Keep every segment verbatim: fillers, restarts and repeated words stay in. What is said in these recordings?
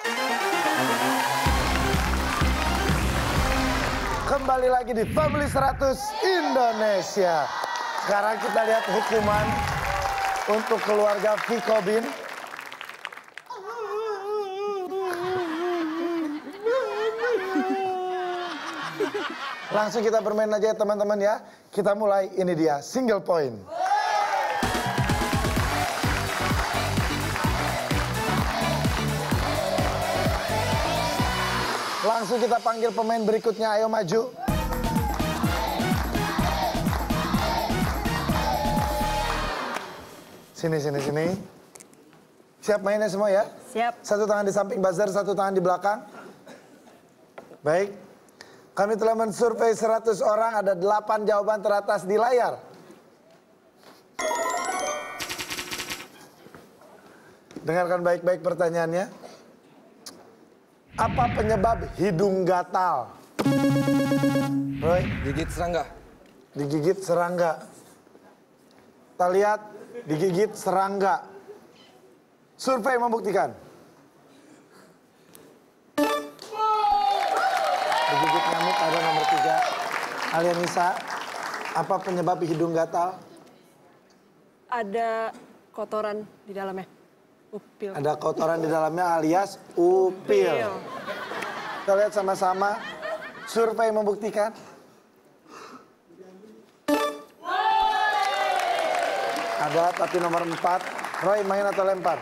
Kembali lagi di Family seratus Indonesia. Sekarang kita lihat hukuman untuk keluarga Viko Bin. Langsung kita bermain aja ya teman-teman ya. Kita mulai, ini dia single point. Langsung kita panggil pemain berikutnya, ayo maju. Sini, sini, sini. Siap mainnya semua ya? Siap. Satu tangan di samping buzzer, satu tangan di belakang. Baik. Kami telah mensurvei seratus orang, ada delapan jawaban teratas di layar. Dengarkan baik-baik pertanyaannya. Apa penyebab hidung gatal? Roy? Gigit serangga. Digigit serangga. Kita lihat, digigit serangga. Survei membuktikan. Digigit nyamuk ada nomor tiga. Alianisa, apa penyebab hidung gatal? Ada kotoran di dalamnya. Upil. Ada kotoran di dalamnya alias upil. Upil. Kita lihat sama-sama. Survei membuktikan. Ada tapi nomor empat. Roy, main atau lempar?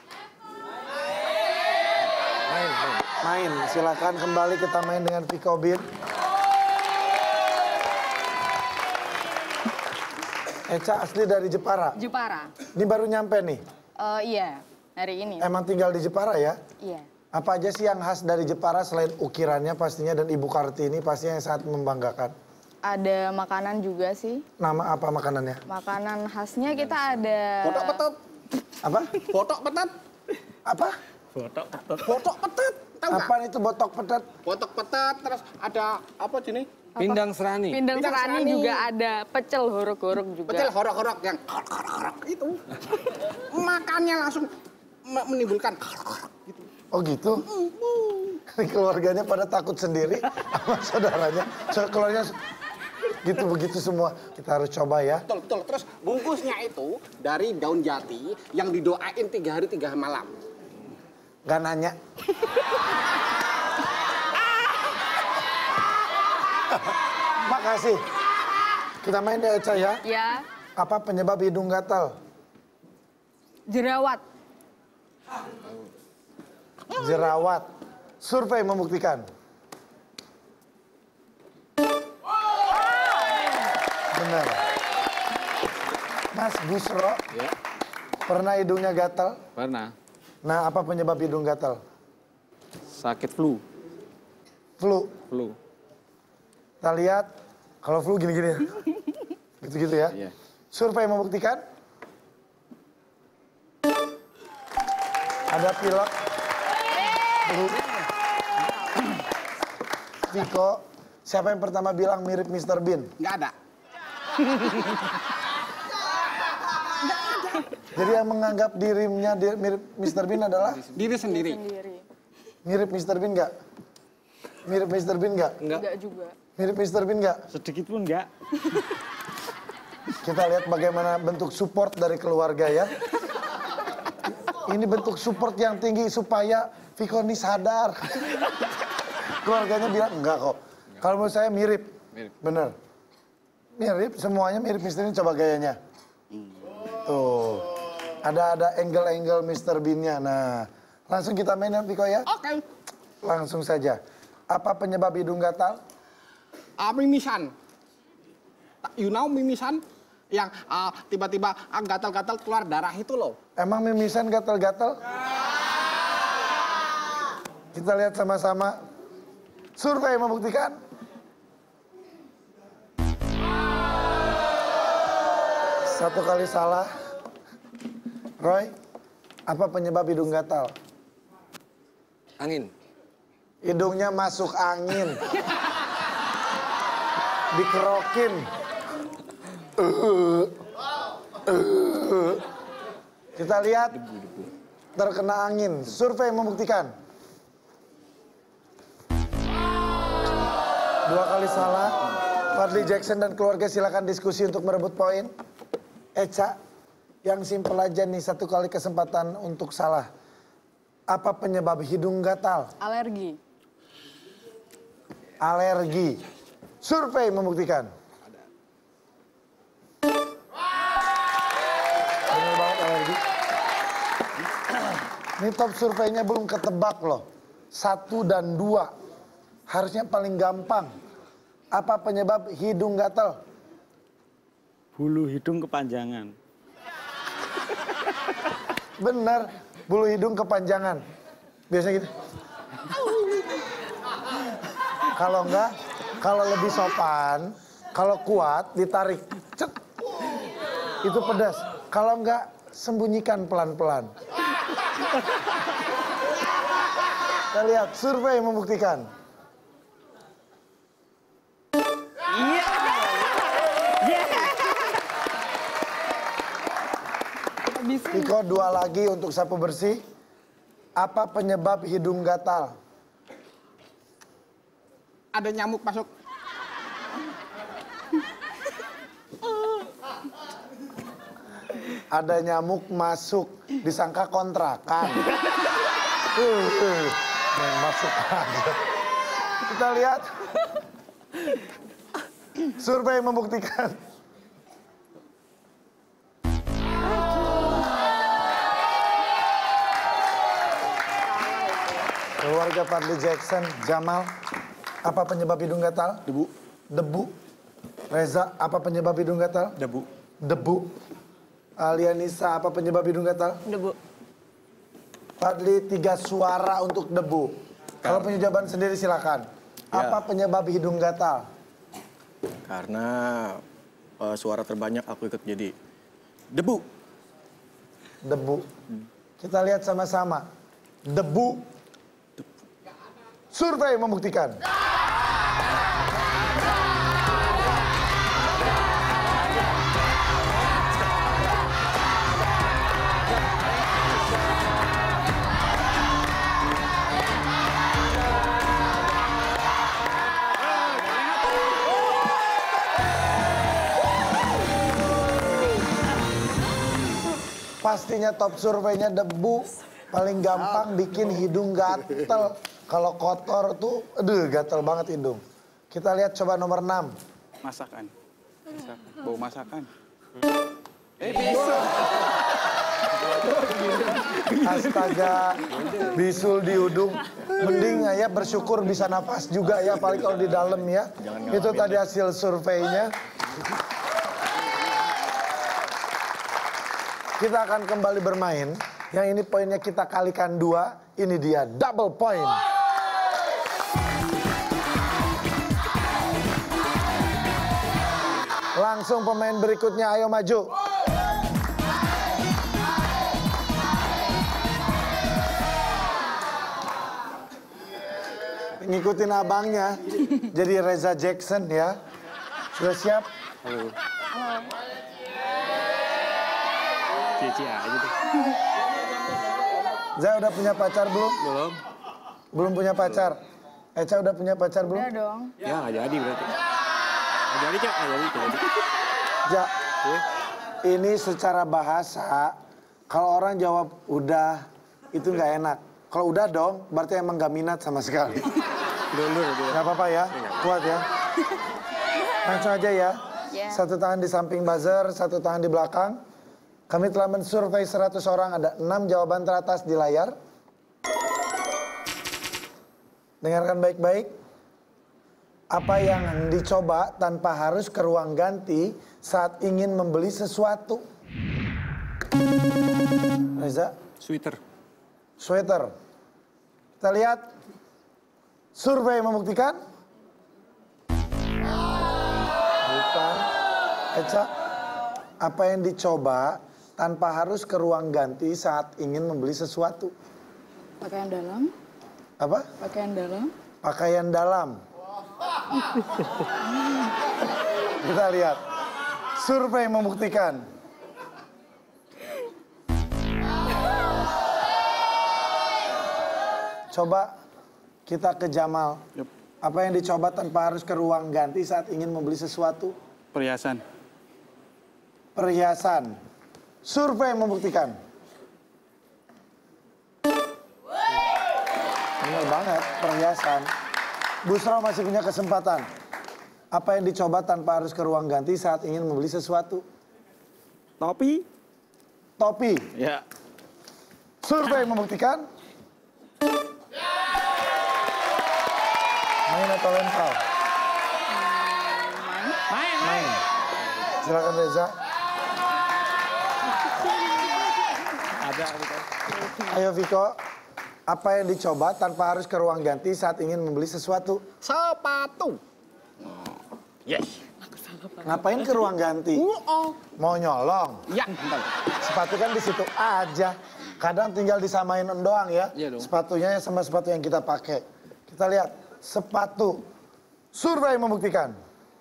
Main, main. Main. Silakan kembali kita main dengan Viko Bin. Eca asli dari Jepara. Jepara. Ini baru nyampe nih. Uh, iya, hari ini. Emang tinggal di Jepara ya? Iya. Apa aja sih yang khas dari Jepara selain ukirannya pastinya dan Ibu Kartini pastinya yang sangat membanggakan? Ada makanan juga sih. Nama apa makanannya? Makanan khasnya kita ada... Botok petet. Apa? Botok petet. Apa? Botok petet. Botok petet. Tahu nggak? Apaan itu botok petet? Botok petet, terus ada apa sini? Pindang serani. Pindang Pindang serani serani. juga ada. Pecel horok-horok juga. Pecel horok-horok yang horok-horok itu. Makannya langsung me- menimbulkan horok-horok gitu. Oh gitu? Ini keluarganya pada takut sendiri sama saudaranya. So, keluarnya gitu begitu semua. Kita harus coba ya. Betul, betul. Terus bungkusnya itu dari daun jati yang didoain tiga hari tiga malam. Gak nanya. Makasih. Kita main deh Eca ya. Ya, Apa penyebab hidung gatal? jerawat. Jerawat. Survei membuktikan. Benar. Mas Busro, Ya, pernah hidungnya gatal? pernah. Nah, apa penyebab hidung gatal? Sakit flu. Flu. Flu. Kita lihat, kalau flu gini-gini ya. Gitu-gitu ya. Iya. Survei membuktikan. Ada pilek. Flu. Viko, siapa yang pertama bilang mirip mister Bean? Nggak ada. Jadi yang menganggap dirinya di- mirip mister Bean adalah Diri sendiri. Sendiri. mirip mister Bean nggak? Mirip mister Bean nggak? Enggak juga. Mirip mister Bean nggak? Sedikit pun enggak. Kita lihat bagaimana bentuk support dari keluarga ya. Ini bentuk support yang tinggi supaya Viko ini sadar. Keluarganya bilang enggak kok. Kalau menurut saya mirip. Mirip. Bener. Mirip, semuanya mirip mister Bean. Coba gayanya. Tuh. Ada ada angle-angle mister Bean-nya. Nah, langsung kita main ya Viko ya. Oke. Langsung saja. Apa penyebab hidung gatal? Ah, mimisan. You know mimisan? Yang ah, tiba-tiba ah, gatal-gatal keluar darah itu loh. Emang mimisan gatal-gatal? Kita lihat sama-sama. Survei membuktikan. Satu kali salah. Roy, apa penyebab hidung gatal? Angin. Hidungnya masuk angin. Dikerokin. Uh, uh. Kita lihat terkena angin. Survei membuktikan. Dua kali salah. Fadli Jackson dan keluarga silakan diskusi untuk merebut poin. Eca, yang simpel aja nih, satu kali kesempatan untuk salah. Apa penyebab hidung gatal? Alergi. Alergi. Survei membuktikan. Benar banget alergi. Ini top surveinya belum ketebak loh. Satu dan dua. Harusnya paling gampang. Apa penyebab hidung gatal? Bulu hidung kepanjangan. Benar, bulu hidung kepanjangan. Biasanya gitu. Kalau enggak, kalau lebih sopan, kalau kuat ditarik. Cet. Itu pedas. Kalau enggak, sembunyikan pelan-pelan. Kita lihat, survei membuktikan. Iko dua lagi untuk sapu bersih. Apa penyebab hidung gatal? Ada nyamuk masuk. Ada nyamuk masuk, disangka kontrakan. Uh, uh, main masuk aja. Kita lihat. Survei membuktikan. Keluarga Fadli Jackson, Jamal, apa penyebab hidung gatal? Debu. Debu. Reza, apa penyebab hidung gatal? Debu. Debu. Alianisa, apa penyebab hidung gatal? Debu. Fadli, tiga suara untuk debu. Kalau punya jawaban sendiri silakan. Ya. Apa penyebab hidung gatal? Karena uh, suara terbanyak aku ikut jadi debu. Debu. Kita lihat sama-sama. Debu. Survei membuktikan. Pastinya top surveinya debu. Paling gampang bikin hidung gatel. Kalau kotor tuh, aduh gatel banget hidung. Kita lihat coba nomor enam. Masakan. Masakan. Bau masakan. Eh bisa. Astaga, bisul di hidung. Mending ya bersyukur bisa nafas juga ya, paling kalau di dalam ya. Itu tadi hasil surveinya. Kita akan kembali bermain. Yang ini poinnya kita kalikan dua. Ini dia double point. Langsung pemain berikutnya, ayo maju. Ngikutin abangnya, jadi Reza Jackson ya. Sudah siap? Halo. Cici aja deh. Zah udah punya pacar belum? Belum. Belum punya pacar. Eca udah punya pacar belum? Udah dong. Ya nggak jadi berarti. Nggak jadi Cak, nggak jadi. Nggak jadi. Ja, ini secara bahasa, kalau orang jawab udah, itu nggak enak. Kalau udah dong, berarti emang nggak minat sama sekali. Mundur gitu. Nggak apa-apa ya, kuat ya. Langsung aja ya. Ya. Satu tangan di samping buzzer, satu tangan di belakang. Kami telah mensurvei seratus orang, ada enam jawaban teratas di layar. Dengarkan baik-baik. Apa yang dicoba tanpa harus ke ruang ganti saat ingin membeli sesuatu? Reza? Sweater. Sweater. Kita lihat. Survei membuktikan. Bukan. Eca, apa yang dicoba tanpa harus ke ruang ganti saat ingin membeli sesuatu? Pakaian dalam. Apa? Pakaian dalam. Pakaian dalam. Kita lihat. Survei membuktikan. Coba kita ke Jamal. Yup. Apa yang dicoba tanpa harus ke ruang ganti saat ingin membeli sesuatu? Perhiasan. Perhiasan. Survei membuktikan. Benar banget, perhiasan. Busro masih punya kesempatan. Apa yang dicoba tanpa harus ke ruang ganti saat ingin membeli sesuatu? Topi. Topi. Ya. Survei membuktikan. Main atau lempar? Main. Main. Silakan Reza. Ada. Ayo Viko. Apa yang dicoba tanpa harus ke ruang ganti saat ingin membeli sesuatu? Sepatu. Yes. Ngapain ke ruang ganti? Oh. Mau nyolong? Ya, bentar. Sepatu kan di situ aja. Kadang tinggal disamain doang ya. Iya dong. Sepatunya sama sepatu yang kita pakai. Kita lihat sepatu. Survei membuktikan.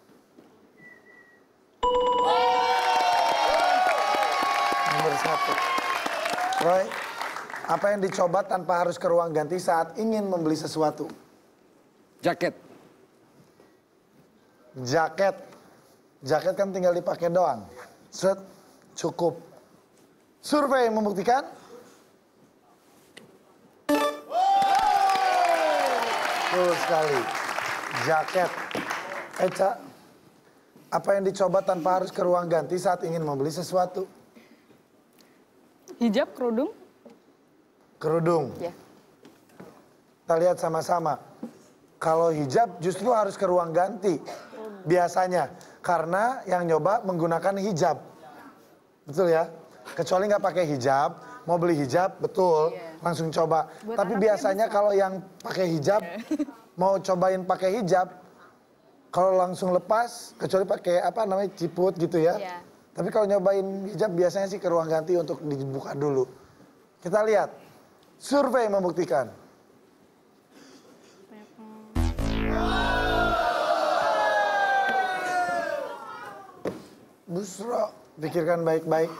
Nomor satu. Roy, apa yang dicoba tanpa harus ke ruang ganti saat ingin membeli sesuatu? Jaket. Jaket. Jaket kan tinggal dipakai doang. Set, cukup. Survei membuktikan. Betul sekali. Jaket. Eca, apa yang dicoba tanpa harus ke ruang ganti saat ingin membeli sesuatu? Hijab, kerudung. Kerudung. Ya. Kita lihat sama-sama. Kalau hijab justru harus ke ruang ganti. Biasanya. Karena yang nyoba menggunakan hijab. Betul ya? Kecuali nggak pakai hijab, mau beli hijab, betul. Iya. Langsung coba. Buat Tapi anak biasanya bisa. kalau yang pakai hijab, mau cobain pakai hijab, kalau langsung lepas, kecuali pakai apa namanya ciput gitu ya. Iya. Tapi kalau nyobain hijab biasanya sih ke ruang ganti untuk dibuka dulu. Kita lihat. Survei membuktikan. Busro, pikirkan baik-baik.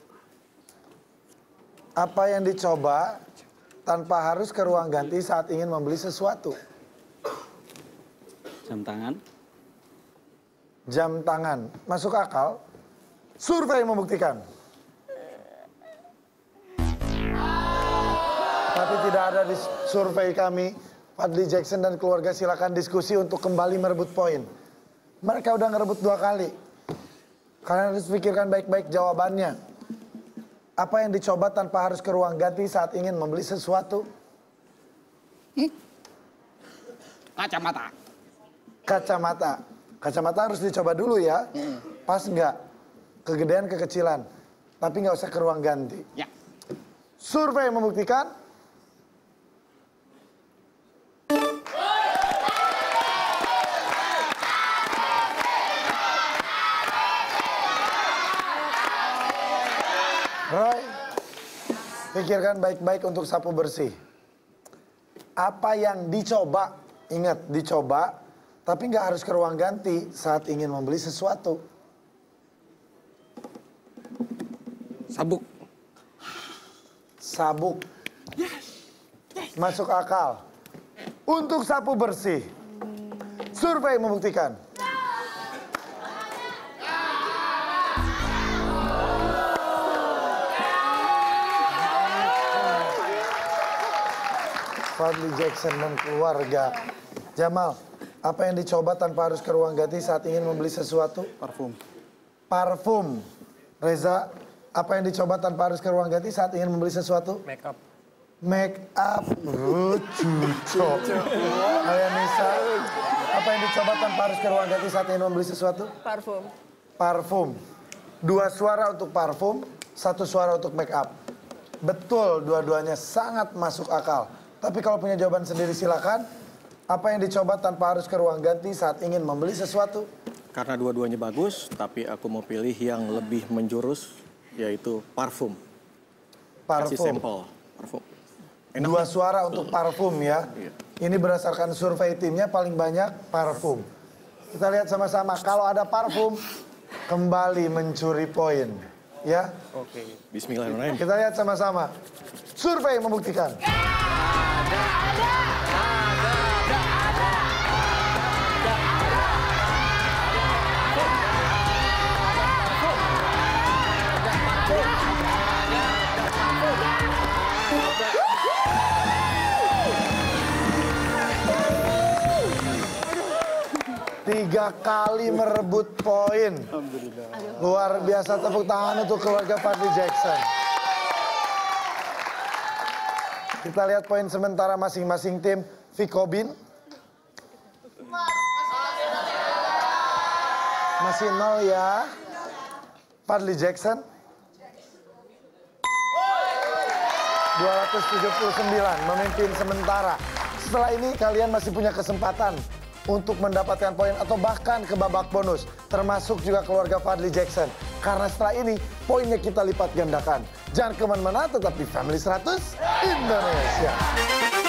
Apa yang dicoba tanpa harus ke ruang ganti saat ingin membeli sesuatu? Jam tangan. Jam tangan. Masuk akal? Survei membuktikan. Tapi tidak ada di survei kami. Fadli Jackson dan keluarga silakan diskusi untuk kembali merebut poin. Mereka udah ngerebut dua kali. Kalian harus pikirkan baik-baik jawabannya. Apa yang dicoba tanpa harus ke ruang ganti saat ingin membeli sesuatu? Kacamata. Kacamata. Kacamata harus dicoba dulu ya. Pas nggak? Kegedean, kekecilan. Tapi nggak usah ke ruang ganti. Ya. Survei membuktikan. Roy, pikirkan baik-baik untuk sapu bersih. Apa yang dicoba, ingat dicoba, tapi nggak harus ke ruang ganti saat ingin membeli sesuatu. Sabuk. Sabuk. Masuk akal. Untuk sapu bersih, survei membuktikan. Fadli Jackson dan keluarga. Jamal, apa yang dicoba tanpa harus ke ruang ganti saat ingin membeli sesuatu? Parfum. Parfum. Reza, apa yang dicoba tanpa harus ke ruang ganti saat ingin membeli sesuatu? Make up. Make up. Oh, cucok. Ayo Nisa, apa yang dicoba tanpa harus ke ruang ganti saat ingin membeli sesuatu? Parfum. Parfum. Dua suara untuk parfum, satu suara untuk make up. Betul, dua-duanya sangat masuk akal. Tapi kalau punya jawaban sendiri silakan. Apa yang dicoba tanpa harus ke ruang ganti saat ingin membeli sesuatu? Karena dua-duanya bagus, tapi aku mau pilih yang lebih menjurus, yaitu parfum. Kasih Parfum. sampel parfum. Enak Dua nih. suara untuk parfum ya. Iya. Ini berdasarkan survei timnya paling banyak parfum. Kita lihat sama-sama. Kalau ada parfum, kembali mencuri poin. Ya, Oke. Bismillahirrahmanirrahim. kita lihat sama-sama. Survei membuktikan. Tiga kali merebut poin. Luar biasa, tepuk tangan untuk keluarga Fadly Jackson. Kita lihat poin sementara masing-masing tim. Viko Bin. Masih nol ya. Fadly Jackson. dua ratus tujuh puluh sembilan memimpin sementara. Setelah ini kalian masih punya kesempatan untuk mendapatkan poin atau bahkan ke babak bonus. Termasuk juga keluarga Fadly Jackson. Karena setelah ini poinnya kita lipat gandakan. Jangan kemana-mana, tetap di Family seratus Indonesia.